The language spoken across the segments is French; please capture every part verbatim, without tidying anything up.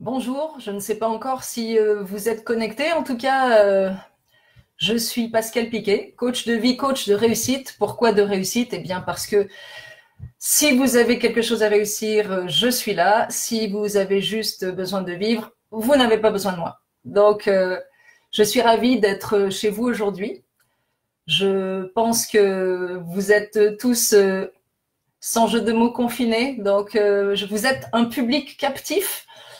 Bonjour, je ne sais pas encore si euh, vous êtes connecté. En tout cas, euh, je suis Pascal Piquet, coach de vie, coach de réussite. Pourquoi de réussite? Eh bien parce que si vous avez quelque chose à réussir, euh, je suis là. Si vous avez juste besoin de vivre, vous n'avez pas besoin de moi. Donc, euh, je suis ravie d'être chez vous aujourd'hui. Je pense que vous êtes tous, euh, sans jeu de mots, confinés. Donc, euh, vous êtes un public captif.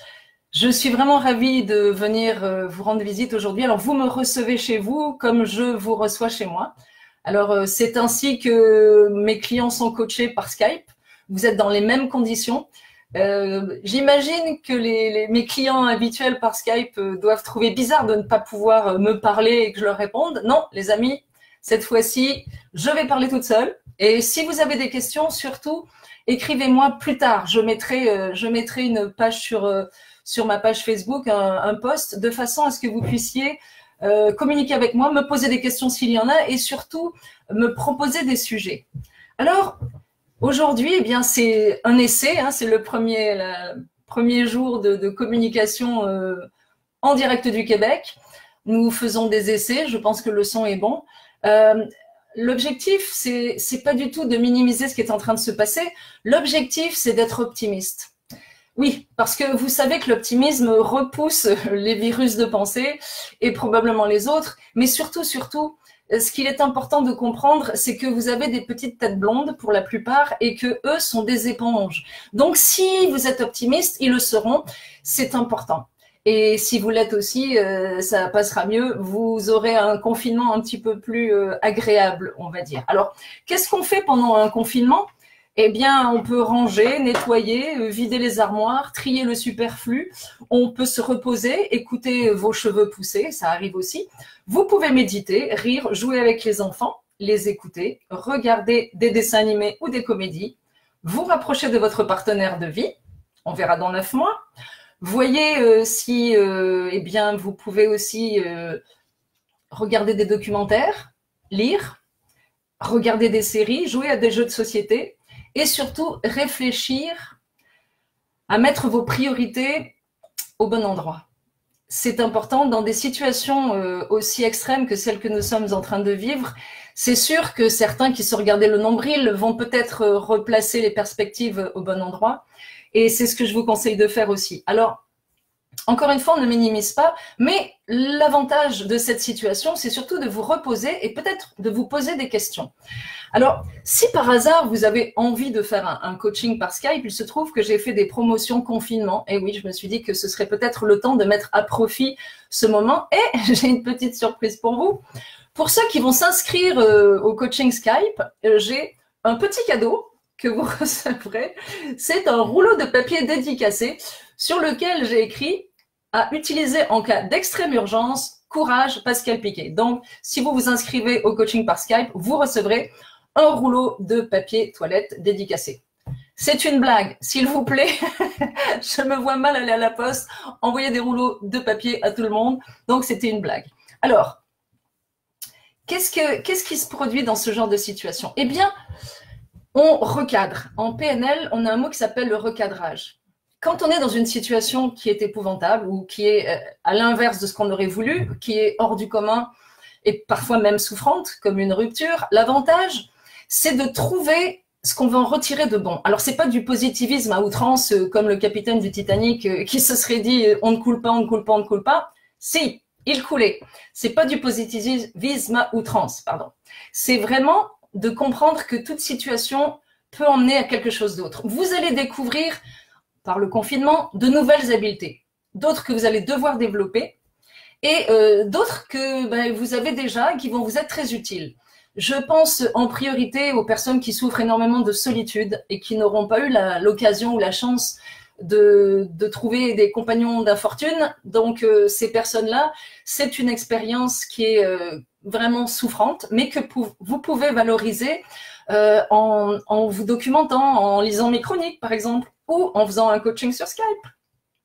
Je suis vraiment ravie de venir euh, vous rendre visite aujourd'hui. Alors, vous me recevez chez vous comme je vous reçois chez moi. Alors, euh, c'est ainsi que mes clients sont coachés par Skype. Vous êtes dans les mêmes conditions. Euh, J'imagine que les, les, mes clients habituels par Skype euh, doivent trouver bizarre de ne pas pouvoir euh, me parler et que je leur réponde. Non, les amis, cette fois-ci, je vais parler toute seule. Et si vous avez des questions, surtout, écrivez-moi plus tard. Je mettrai, euh, je mettrai une page sur... Euh, sur ma page Facebook, un, un post, de façon à ce que vous puissiez euh, communiquer avec moi, me poser des questions s'il y en a et surtout me proposer des sujets. Alors, aujourd'hui, eh bien, c'est un essai, hein, c'est le premier, la, premier jour de, de communication euh, en direct du Québec. Nous faisons des essais, je pense que le son est bon. Euh, L'objectif, c'est c'est pas du tout de minimiser ce qui est en train de se passer. L'objectif, c'est d'être optimiste. Oui, parce que vous savez que l'optimisme repousse les virus de pensée et probablement les autres, mais surtout, surtout, ce qu'il est important de comprendre, c'est que vous avez des petites têtes blondes pour la plupart et que eux sont des éponges. Donc, si vous êtes optimiste, ils le seront, c'est important. Et si vous l'êtes aussi, euh, ça passera mieux, vous aurez un confinement un petit peu plus euh, agréable, on va dire. Alors, qu'est-ce qu'on fait pendant un confinement ? Eh bien, on peut ranger, nettoyer, vider les armoires, trier le superflu. On peut se reposer, écouter vos cheveux pousser, ça arrive aussi. Vous pouvez méditer, rire, jouer avec les enfants, les écouter, regarder des dessins animés ou des comédies, vous rapprocher de votre partenaire de vie. On verra dans neuf mois. Voyez euh, si, euh, eh bien, vous pouvez aussi euh, regarder des documentaires, lire, regarder des séries, jouer à des jeux de société. Et surtout, réfléchir à mettre vos priorités au bon endroit. C'est important dans des situations euh, aussi extrêmes que celles que nous sommes en train de vivre. C'est sûr que certains qui se regardaient le nombril vont peut-être replacer les perspectives au bon endroit. Et c'est ce que je vous conseille de faire aussi. Alors, encore une fois, on ne minimise pas, mais l'avantage de cette situation, c'est surtout de vous reposer et peut-être de vous poser des questions. Alors, si par hasard, vous avez envie de faire un, un coaching par Skype, il se trouve que j'ai fait des promotions confinement. Et oui, je me suis dit que ce serait peut-être le temps de mettre à profit ce moment. Et j'ai une petite surprise pour vous. Pour ceux qui vont s'inscrire euh, au coaching Skype, euh, j'ai un petit cadeau que vous recevrez. C'est un rouleau de papier dédicacé sur lequel j'ai écrit à utiliser en cas d'extrême urgence, courage, Pascal Piquet. Donc, si vous vous inscrivez au coaching par Skype, vous recevrez un rouleau de papier toilette dédicacé. C'est une blague, s'il vous plaît. Je me vois mal aller à la poste, envoyer des rouleaux de papier à tout le monde. Donc, c'était une blague. Alors, qu'est-ce que, qu'est-ce qui se produit dans ce genre de situation? Eh bien, on recadre. En P N L, on a un mot qui s'appelle le recadrage. Quand on est dans une situation qui est épouvantable ou qui est à l'inverse de ce qu'on aurait voulu, qui est hors du commun et parfois même souffrante, comme une rupture, l'avantage, c'est de trouver ce qu'on va en retirer de bon. Alors, c'est pas du positivisme à outrance, comme le capitaine du Titanic qui se serait dit « on ne coule pas, on ne coule pas, on ne coule pas ». Si, il coulait. C'est pas du positivisme à outrance, pardon. C'est vraiment de comprendre que toute situation peut emmener à quelque chose d'autre. Vous allez découvrir par le confinement, de nouvelles habiletés, d'autres que vous allez devoir développer et euh, d'autres que ben, vous avez déjà et qui vont vous être très utiles. Je pense en priorité aux personnes qui souffrent énormément de solitude et qui n'auront pas eu l'occasion ou la chance de, de trouver des compagnons d'infortune. Donc, euh, ces personnes-là, c'est une expérience qui est euh, vraiment souffrante, mais que pou vous pouvez valoriser euh, en, en vous documentant, en lisant mes chroniques, par exemple, ou en faisant un coaching sur Skype.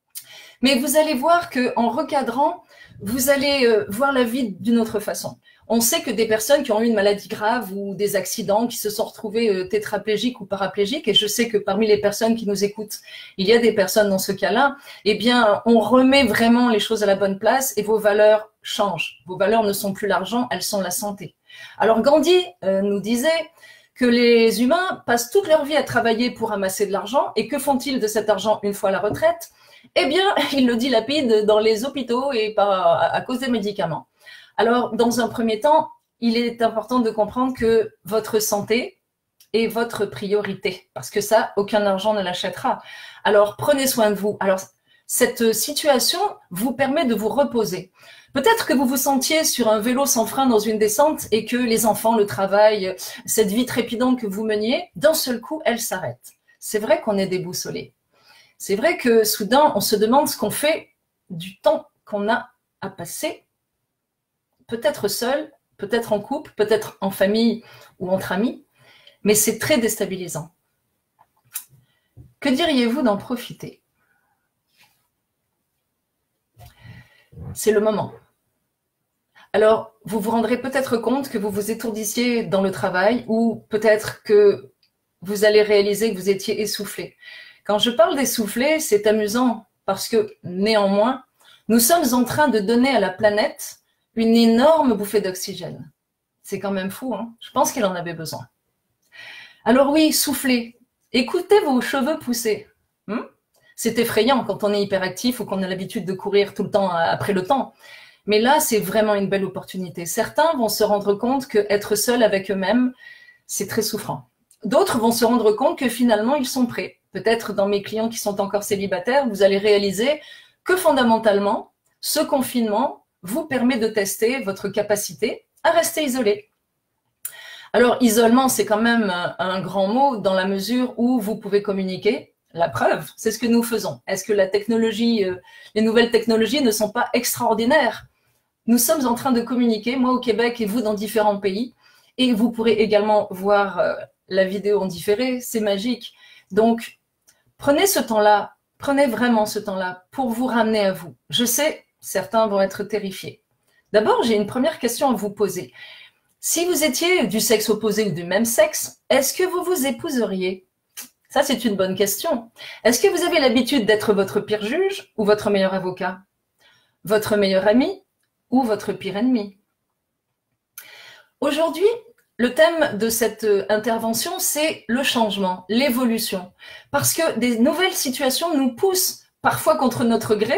Mais vous allez voir qu'en recadrant, vous allez euh, voir la vie d'une autre façon. On sait que des personnes qui ont eu une maladie grave ou des accidents, qui se sont retrouvées euh, tétraplégiques ou paraplégiques, et je sais que parmi les personnes qui nous écoutent, il y a des personnes dans ce cas-là, eh bien, on remet vraiment les choses à la bonne place et vos valeurs changent. Vos valeurs ne sont plus l'argent, elles sont la santé. Alors Gandhi euh, nous disait que les humains passent toute leur vie à travailler pour amasser de l'argent, et que font-ils de cet argent une fois à la retraite? Eh bien, ils le dilapident dans les hôpitaux et par, à cause des médicaments. Alors, dans un premier temps, il est important de comprendre que votre santé est votre priorité, parce que ça, aucun argent ne l'achètera. Alors, prenez soin de vous. Alors, cette situation vous permet de vous reposer. Peut-être que vous vous sentiez sur un vélo sans frein dans une descente et que les enfants, le travail, cette vie trépidante que vous meniez, d'un seul coup, elle s'arrête. C'est vrai qu'on est déboussolé. C'est vrai que soudain, on se demande ce qu'on fait du temps qu'on a à passer, peut-être seul, peut-être en couple, peut-être en famille ou entre amis, mais c'est très déstabilisant. Que diriez-vous d'en profiter? C'est le moment. Alors, vous vous rendrez peut-être compte que vous vous étourdissiez dans le travail, ou peut-être que vous allez réaliser que vous étiez essoufflé. Quand je parle d'essoufflé, c'est amusant parce que, néanmoins, nous sommes en train de donner à la planète une énorme bouffée d'oxygène. C'est quand même fou, hein? Je pense qu'elle en avait besoin. Alors oui, soufflez. Écoutez vos cheveux pousser. Hmm? C'est effrayant quand on est hyperactif ou qu'on a l'habitude de courir tout le temps après le temps. Mais là, c'est vraiment une belle opportunité. Certains vont se rendre compte qu'être seul avec eux-mêmes, c'est très souffrant. D'autres vont se rendre compte que finalement, ils sont prêts. Peut-être dans mes clients qui sont encore célibataires, vous allez réaliser que fondamentalement, ce confinement vous permet de tester votre capacité à rester isolé. Alors, isolement, c'est quand même un grand mot dans la mesure où vous pouvez communiquer. La preuve, c'est ce que nous faisons. Est-ce que la technologie, euh, les nouvelles technologies ne sont pas extraordinaires? Nous sommes en train de communiquer, moi au Québec et vous dans différents pays, et vous pourrez également voir euh, la vidéo en différé, c'est magique. Donc, prenez ce temps-là, prenez vraiment ce temps-là pour vous ramener à vous. Je sais, certains vont être terrifiés. D'abord, j'ai une première question à vous poser. Si vous étiez du sexe opposé ou du même sexe, est-ce que vous vous épouseriez? Ça, c'est une bonne question. Est-ce que vous avez l'habitude d'être votre pire juge ou votre meilleur avocat? Votre meilleur ami ou votre pire ennemi? Aujourd'hui, le thème de cette intervention, c'est le changement, l'évolution. Parce que des nouvelles situations nous poussent, parfois contre notre gré,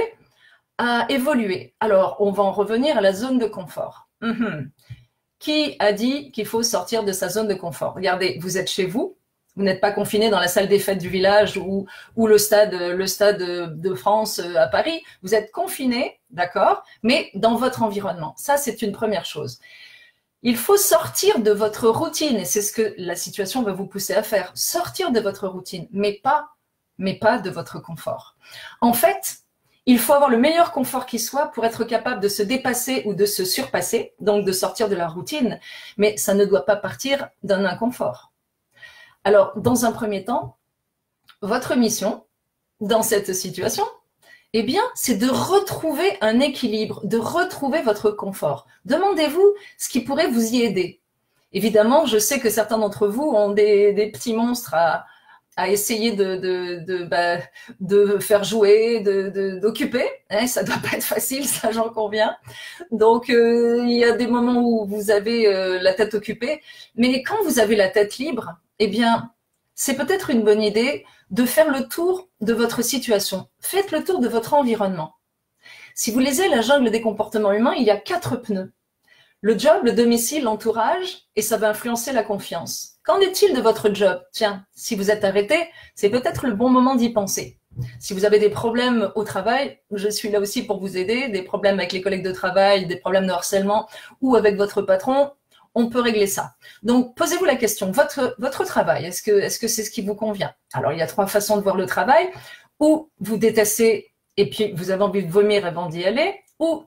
à évoluer. Alors, on va en revenir à la zone de confort. Mmh. Qui a dit qu'il faut sortir de sa zone de confort? Regardez, vous êtes chez vous, vous n'êtes pas confiné dans la salle des fêtes du village ou, ou le stade, le stade de France à Paris. Vous êtes confiné, d'accord, mais dans votre environnement. Ça, c'est une première chose. Il faut sortir de votre routine, et c'est ce que la situation va vous pousser à faire. Sortir de votre routine, mais pas, mais pas de votre confort. En fait, il faut avoir le meilleur confort qui soit pour être capable de se dépasser ou de se surpasser, donc de sortir de la routine, mais ça ne doit pas partir d'un inconfort. Alors, dans un premier temps, votre mission dans cette situation, eh bien, c'est de retrouver un équilibre, de retrouver votre confort. Demandez-vous ce qui pourrait vous y aider. Évidemment, je sais que certains d'entre vous ont des, des petits monstres à, à essayer de, de, de, bah, de faire jouer, de, de, d'occuper. Hein, ça doit pas être facile, ça j'en conviens. Donc, euh, il y a des moments où vous avez euh, la tête occupée. Mais quand vous avez la tête libre, eh bien, c'est peut-être une bonne idée de faire le tour de votre situation. Faites le tour de votre environnement. Si vous lisez La jungle des comportements humains, il y a quatre pneus. Le job, le domicile, l'entourage, et ça va influencer la confiance. Qu'en est-il de votre job? Tiens, si vous êtes arrêté, c'est peut-être le bon moment d'y penser. Si vous avez des problèmes au travail, je suis là aussi pour vous aider, des problèmes avec les collègues de travail, des problèmes de harcèlement ou avec votre patron, on peut régler ça. Donc, posez-vous la question, votre, votre travail, est-ce que, est-ce que c'est ce qui vous convient? Alors, il y a trois façons de voir le travail, ou vous détestez et puis vous avez envie de vomir avant d'y aller, ou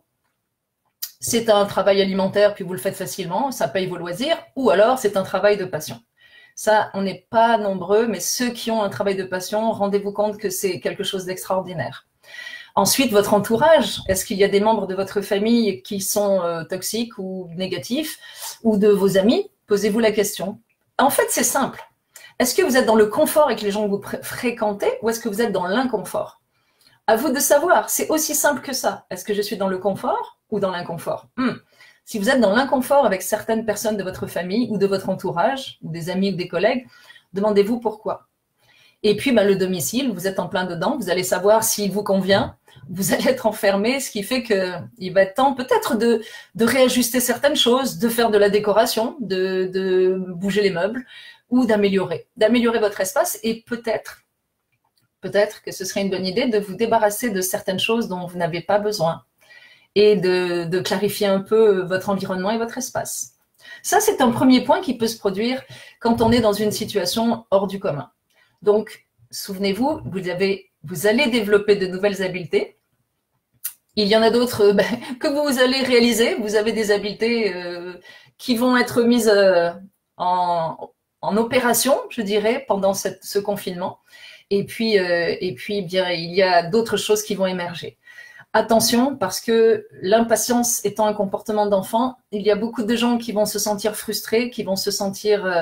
c'est un travail alimentaire puis vous le faites facilement, ça paye vos loisirs, ou alors c'est un travail de passion. Ça, on n'est pas nombreux, mais ceux qui ont un travail de passion, rendez-vous compte que c'est quelque chose d'extraordinaire. Ensuite, votre entourage. Est-ce qu'il y a des membres de votre famille qui sont euh, toxiques ou négatifs, ou de vos amis? Posez-vous la question. En fait, c'est simple. Est-ce que vous êtes dans le confort avec les gens que vous fréquentez, ou est-ce que vous êtes dans l'inconfort? À vous de savoir. C'est aussi simple que ça. Est-ce que je suis dans le confort ou dans l'inconfort? hmm. Si vous êtes dans l'inconfort avec certaines personnes de votre famille ou de votre entourage, ou des amis ou des collègues, demandez-vous pourquoi. Et puis, bah, le domicile, vous êtes en plein dedans, vous allez savoir s'il vous convient, vous allez être enfermé, ce qui fait qu'il va être temps peut-être de, de réajuster certaines choses, de faire de la décoration, de, de bouger les meubles, ou d'améliorer, d'améliorer votre espace, et peut-être, peut-être que ce serait une bonne idée de vous débarrasser de certaines choses dont vous n'avez pas besoin, et de, de clarifier un peu votre environnement et votre espace. Ça, c'est un premier point qui peut se produire quand on est dans une situation hors du commun. Donc, souvenez-vous, vous, avez, vous allez développer de nouvelles habiletés. Il y en a d'autres euh, ben, que vous allez réaliser. Vous avez des habiletés euh, qui vont être mises euh, en, en opération, je dirais, pendant cette, ce confinement. Et puis, euh, et puis bien, il y a d'autres choses qui vont émerger. Attention, parce que l'impatience étant un comportement d'enfant, il y a beaucoup de gens qui vont se sentir frustrés, qui vont se sentir euh,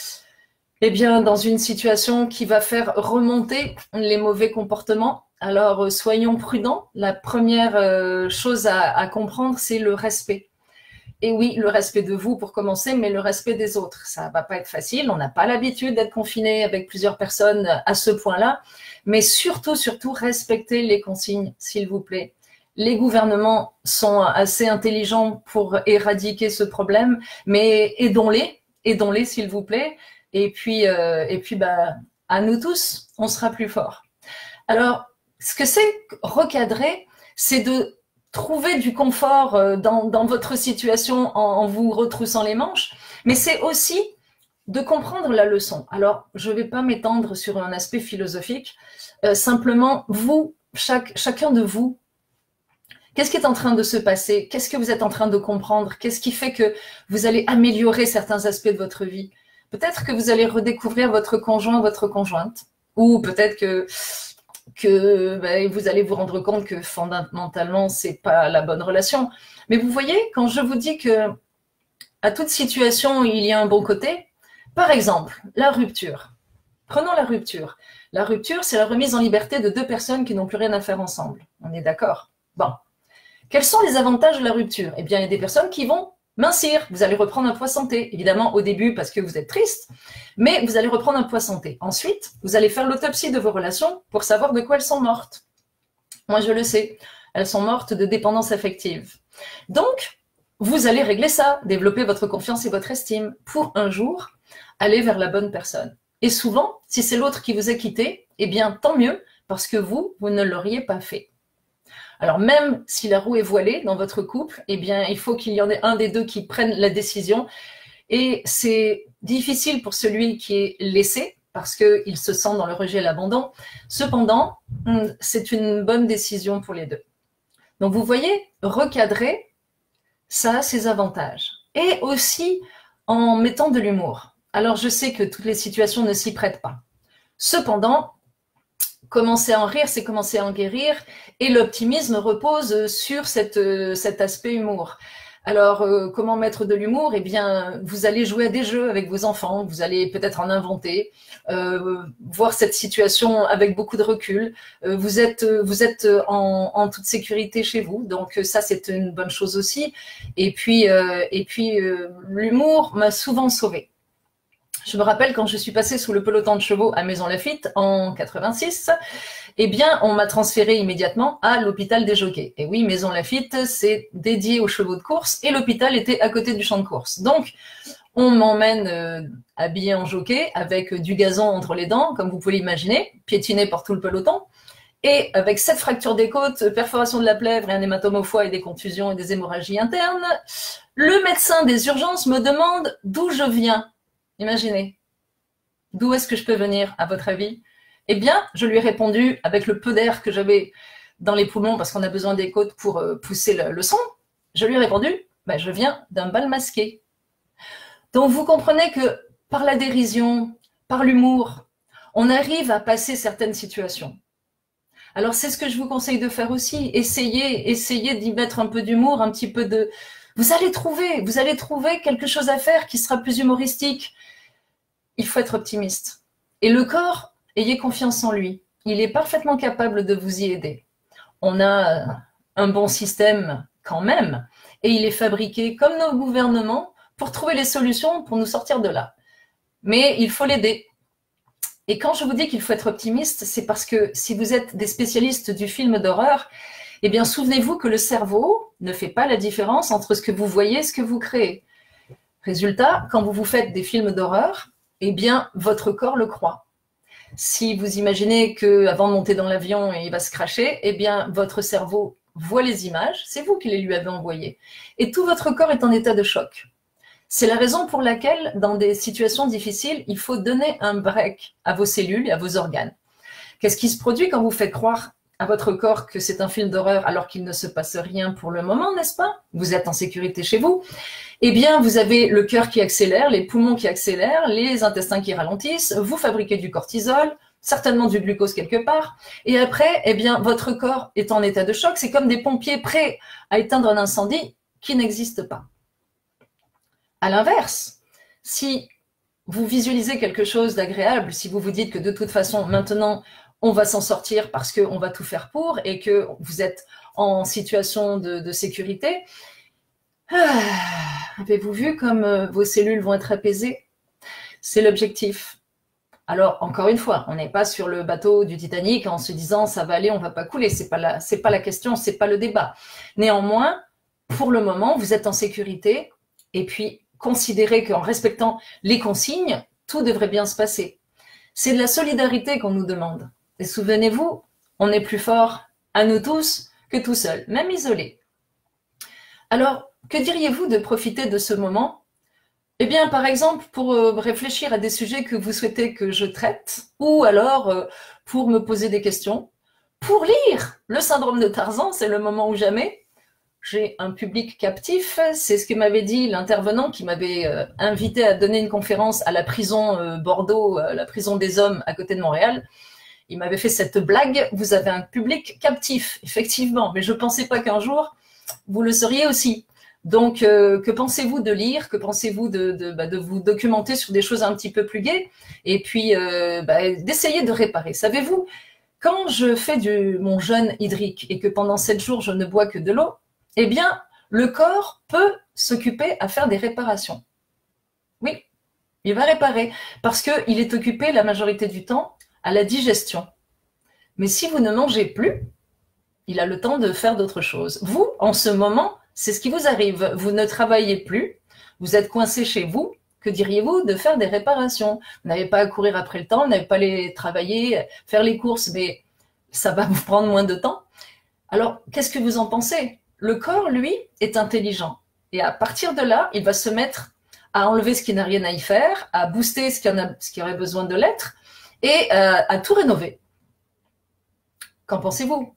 eh bien, dans une situation qui va faire remonter les mauvais comportements. Alors, euh, soyons prudents. La première euh, chose à, à comprendre, c'est le respect. Et oui, le respect de vous pour commencer, mais le respect des autres. Ça va pas être facile. On n'a pas l'habitude d'être confiné avec plusieurs personnes à ce point-là. Mais surtout, surtout, respectez les consignes, s'il vous plaît. Les gouvernements sont assez intelligents pour éradiquer ce problème, mais aidons-les, aidons-les s'il vous plaît. Et puis, euh, et puis bah, à nous tous, on sera plus forts. Alors, ce que c'est recadrer, c'est de trouver du confort dans, dans votre situation en, en vous retroussant les manches, mais c'est aussi de comprendre la leçon. Alors, je ne vais pas m'étendre sur un aspect philosophique, euh, simplement, vous, chaque, chacun de vous, qu'est-ce qui est en train de se passer? Qu'est-ce que vous êtes en train de comprendre? Qu'est-ce qui fait que vous allez améliorer certains aspects de votre vie? Peut-être que vous allez redécouvrir votre conjoint, votre conjointe, ou peut-être que, que ben, vous allez vous rendre compte que fondamentalement, c'est pas la bonne relation. Mais vous voyez, quand je vous dis que à toute situation, il y a un bon côté, par exemple, la rupture. Prenons la rupture. La rupture, c'est la remise en liberté de deux personnes qui n'ont plus rien à faire ensemble. On est d'accord? Bon. Quels sont les avantages de la rupture? Eh bien, il y a des personnes qui vont mincir. Vous allez reprendre un poids santé. Évidemment, au début, parce que vous êtes triste, mais vous allez reprendre un poids santé. Ensuite, vous allez faire l'autopsie de vos relations pour savoir de quoi elles sont mortes. Moi, je le sais. Elles sont mortes de dépendance affective. Donc, vous allez régler ça, développer votre confiance et votre estime pour un jour aller vers la bonne personne. Et souvent, si c'est l'autre qui vous a quitté, eh bien, tant mieux, parce que vous, vous ne l'auriez pas fait. Alors même si la roue est voilée dans votre couple, eh bien, il faut qu'il y en ait un des deux qui prenne la décision. Et c'est difficile pour celui qui est laissé, parce qu'il se sent dans le rejet et l'abandon. Cependant, c'est une bonne décision pour les deux. Donc vous voyez, recadrer, ça a ses avantages. Et aussi en mettant de l'humour. Alors je sais que toutes les situations ne s'y prêtent pas. Cependant, commencer à en rire, c'est commencer à en guérir, et l'optimisme repose sur cette, cet aspect humour. Alors, euh, comment mettre de l'humour? Eh bien, vous allez jouer à des jeux avec vos enfants, vous allez peut-être en inventer, euh, voir cette situation avec beaucoup de recul. Euh, vous êtes, vous êtes en, en toute sécurité chez vous, donc ça, c'est une bonne chose aussi. Et puis, euh, et puis euh, l'humour m'a souvent sauvée. Je me rappelle quand je suis passée sous le peloton de chevaux à Maison Lafitte en quatre-vingt-six, eh bien, on m'a transférée immédiatement à l'hôpital des jockeys. Et oui, Maison Lafitte, c'est dédié aux chevaux de course et l'hôpital était à côté du champ de course. Donc, on m'emmène euh, habillée en jockey avec du gazon entre les dents, comme vous pouvez l'imaginer, piétiné par tout le peloton. Et avec sept fractures des côtes, perforation de la plèvre et un hématome au foie et des contusions et des hémorragies internes, le médecin des urgences me demande d'où je viens. Imaginez, d'où est-ce que je peux venir, à votre avis? Eh bien, je lui ai répondu, avec le peu d'air que j'avais dans les poumons, parce qu'on a besoin des côtes pour euh, pousser le, le son, je lui ai répondu, ben, je viens d'un bal masqué. Donc, vous comprenez que par la dérision, par l'humour, on arrive à passer certaines situations. Alors, c'est ce que je vous conseille de faire aussi. Essayez, essayez d'y mettre un peu d'humour, un petit peu de... Vous allez trouver, vous allez trouver quelque chose à faire qui sera plus humoristique. Il faut être optimiste. Et le corps, ayez confiance en lui. Il est parfaitement capable de vous y aider. On a un bon système quand même, et il est fabriqué comme nos gouvernements pour trouver les solutions pour nous sortir de là. Mais il faut l'aider. Et quand je vous dis qu'il faut être optimiste, c'est parce que si vous êtes des spécialistes du film d'horreur, eh bien, souvenez-vous que le cerveau ne fait pas la différence entre ce que vous voyez et ce que vous créez. Résultat, quand vous vous faites des films d'horreur, eh bien, votre corps le croit. Si vous imaginez qu'avant de monter dans l'avion, il va se cracher, eh bien, votre cerveau voit les images, c'est vous qui les lui avez envoyées. Et tout votre corps est en état de choc. C'est la raison pour laquelle, dans des situations difficiles, il faut donner un break à vos cellules et à vos organes. Qu'est-ce qui se produit quand vous faites croire à votre corps que c'est un film d'horreur alors qu'il ne se passe rien pour le moment, n'est-ce pas? Vous êtes en sécurité chez vous. Eh bien, vous avez le cœur qui accélère, les poumons qui accélèrent, les intestins qui ralentissent, vous fabriquez du cortisol, certainement du glucose quelque part. Et après, eh bien, votre corps est en état de choc. C'est comme des pompiers prêts à éteindre un incendie qui n'existe pas. À l'inverse, si vous visualisez quelque chose d'agréable, si vous vous dites que de toute façon, maintenant, on va s'en sortir parce qu'on va tout faire pour et que vous êtes en situation de, de sécurité, ah, avez-vous vu comme euh, vos cellules vont être apaisées? C'est l'objectif. Alors, encore une fois, on n'est pas sur le bateau du Titanic en se disant ça va aller, on va pas couler. C'est pas la, c'est pas la question, c'est pas le débat. Néanmoins, pour le moment, vous êtes en sécurité et puis considérez qu'en respectant les consignes, tout devrait bien se passer. C'est de la solidarité qu'on nous demande. Et souvenez-vous, on est plus fort à nous tous que tout seul, même isolé. Alors, que diriez-vous de profiter de ce moment? Eh bien, par exemple, pour euh, réfléchir à des sujets que vous souhaitez que je traite, ou alors euh, pour me poser des questions, pour lire le syndrome de Tarzan, c'est le moment ou jamais. J'ai un public captif, c'est ce que m'avait dit l'intervenant qui m'avait euh, invité à donner une conférence à la prison euh, Bordeaux, euh, la prison des hommes à côté de Montréal. Il m'avait fait cette blague, vous avez un public captif, effectivement, mais je ne pensais pas qu'un jour, vous le seriez aussi. Donc, euh, que pensez-vous de lire? Que pensez-vous de, de, bah, de vous documenter sur des choses un petit peu plus gaies? Et puis, euh, bah, d'essayer de réparer. Savez-vous, quand je fais du, mon jeûne hydrique et que pendant sept jours, je ne bois que de l'eau, eh bien, le corps peut s'occuper à faire des réparations. Oui, il va réparer parce qu'il est occupé la majorité du temps à la digestion. Mais si vous ne mangez plus, il a le temps de faire d'autres choses. Vous, en ce moment, c'est ce qui vous arrive. Vous ne travaillez plus, vous êtes coincé chez vous. Que diriez-vous de faire des réparations? Vous n'avez pas à courir après le temps, vous n'avez pas à aller travailler, faire les courses, mais ça va vous prendre moins de temps. Alors, qu'est-ce que vous en pensez? Le corps, lui, est intelligent. Et à partir de là, il va se mettre à enlever ce qui n'a rien à y faire, à booster ce qui, en a, ce qui aurait besoin de l'être, et euh, à tout rénover. Qu'en pensez-vous?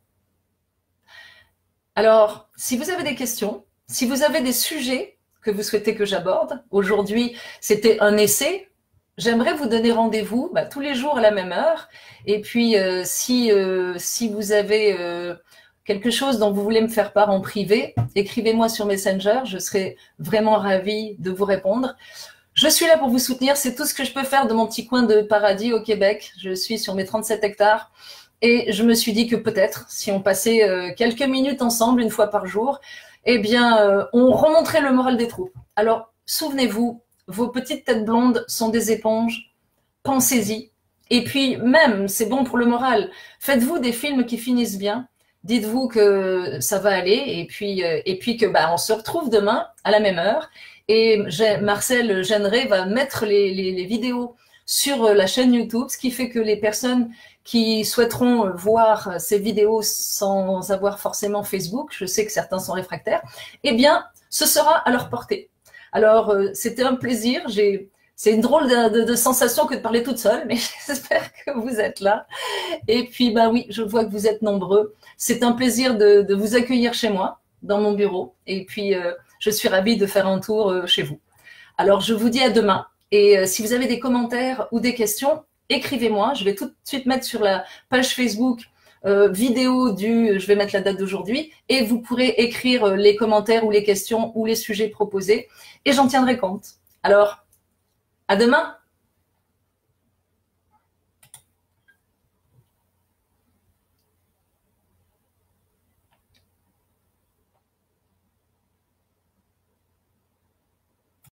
Alors, si vous avez des questions, si vous avez des sujets que vous souhaitez que j'aborde, aujourd'hui, c'était un essai, j'aimerais vous donner rendez-vous bah, tous les jours à la même heure. Et puis, euh, si, euh, si vous avez euh, quelque chose dont vous voulez me faire part en privé, écrivez-moi sur Messenger, je serai vraiment ravie de vous répondre. Je suis là pour vous soutenir, c'est tout ce que je peux faire de mon petit coin de paradis au Québec. Je suis sur mes trente-sept hectares et je me suis dit que peut-être, si on passait euh, quelques minutes ensemble une fois par jour, eh bien, euh, on remonterait le moral des troupes. Alors, souvenez-vous, vos petites têtes blondes sont des éponges, pensez-y. Et puis même, c'est bon pour le moral, faites-vous des films qui finissent bien, dites-vous que ça va aller et puis, euh, et puis que bah, on se retrouve demain à la même heure. Et Marcel Jeanneret va mettre les, les, les vidéos sur la chaîne YouTube, ce qui fait que les personnes qui souhaiteront voir ces vidéos sans avoir forcément Facebook, je sais que certains sont réfractaires, eh bien, ce sera à leur portée. Alors, euh, c'était un plaisir. J'ai, c'est une drôle de, de, de sensation que de parler toute seule, mais j'espère que vous êtes là. Et puis, bah oui, je vois que vous êtes nombreux. C'est un plaisir de, de vous accueillir chez moi, dans mon bureau. Et puis, euh, je suis ravie de faire un tour euh, chez vous. Alors, je vous dis à demain. Et euh, si vous avez des commentaires ou des questions, écrivez-moi. Je vais tout de suite mettre sur la page Facebook euh, vidéo du, je vais mettre la date d'aujourd'hui, et vous pourrez écrire les commentaires ou les questions ou les sujets proposés, et j'en tiendrai compte. Alors, à demain!